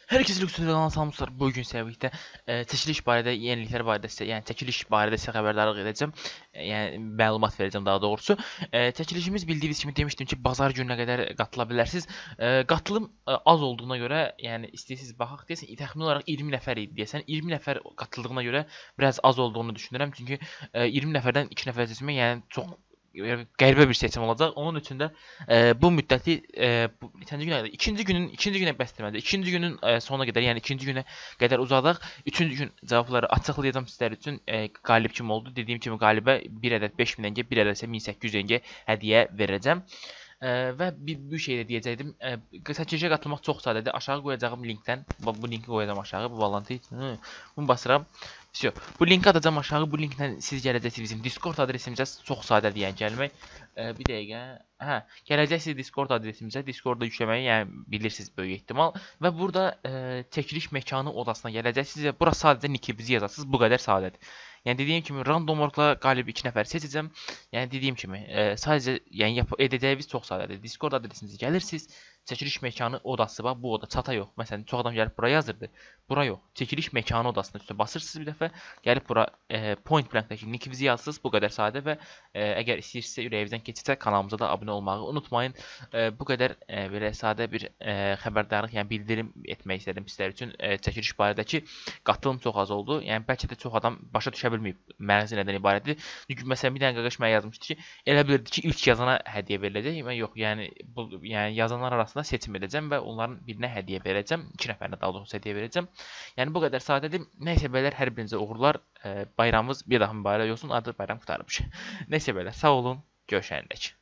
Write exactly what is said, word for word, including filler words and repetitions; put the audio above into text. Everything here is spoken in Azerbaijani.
Herkese lüksüzlerden salamlar. Bugün sizlə birlikdə e, çəkiliş barədə, yeniliklər barədə sizə, yəni çəkiliş barədə sizə xəbərdarlıq edəcəm. E, yəni məlumat verəcəm daha doğrusu. E, çəkilişimiz bildiyiniz kimi demişdim ki, bazar gününə qədər qatıla bilərsiniz. E, qatılım e, az olduğuna görə, yəni istəyirsiniz baxaq deyəsən, təxmin olaraq iyirmi nəfər idi deyəsən. iyirmi nəfər qatıldığına görə biraz az olduğunu düşünürəm. Çünki e, iyirmi nəfərdən iki nəfər seçmək, yəni çox qəribə bir seçim olacaq. Onun üçün də e, bu müddəti e, bu neçənci günə qədər? İkinci günün ikinci günə bəsləmədi. İkinci günün e, sonuna qədər, yəni ikinci günə qədər uzadaq. Üçüncü gün cavabları açıqlayacağam sizlər üçün. E, qalib kim oldu? Dediyim kimi qalibə bir ədəd beş min enge, bir ədəd isə min səkkiz yüz enge hədiyyə verəcəm. E, və bir, bir şey də deyəcəkdim. E, çəkilişə qatılmaq çox sadədir. Aşağı qoyacağım linkdən, bu linki qoyacağam aşağı, bu bağlantıyı. Hı, bunu basıram. Всё. Bu linki atacağım aşağı. Bu linkdən siz gələcəksiniz bizim Discord adresimizə. Çox sadədir yəni gəlmək. E, bir dəqiqə. Hə, gələcəksiniz Discord adresimizə. Discord-da yükləməyi yəni bilirsiniz böyük ehtimal. Və burada e, çəkiliş məkanı odasına gələcəksiniz və bura sadəcə nickinizi yazarsınız. Bu qədər sadədir. Yəni dediyim kimi random olaraq qalib iki nəfər seçəcəm. Yəni dediyim kimi e, sadəcə yəni edəcəyiniz çox sadədir. Discord adresinizə gəlirsiniz. Çəkiliş məkanı odası var. Bu oda çata yox. Məsələn, çox adam gəlib bura yazırdı. Bura yox. Çəkiliş məkanı odasının üstünə basırsınız bir dəfə. Gəlib bura e, point blankdakı nickinizi yazırsınız. Bu qədər sadə və e, əgər istəyirsinizsə ürəyinizdən keçirsə kanalımıza da abunə olmağı unutmayın. E, bu qədər e, belə sadə bir e, xəbərdarlıq, yəni bildirim etmək istədim sizlər üçün e, çəkiliş barədəki qatılım çox az oldu. Yəni bəlkə də çox adam başa düşə bilməyib məğzi nədən ibarətdir. Çünki məsələn bir dənə qardaş mənə yazmışdı ki, elə bilirdi ki ilk yazana hədiyyə veriləcək. Mən yox, yəni bu yəni yazanlar arasında seçim edəcəm və onların birinə hədiyyə verəcəm. İki nəfərinə daha doğrusu hədiyyə verəcəm. Yəni bu qədər sadədir. Nəysə bəylər, hər birinizə uğurlar. E, bayramımız bir daha mübarək olsun. Adı bayram qurtarmış. Nəysə bəylər, sağ olun. Görüşəndək.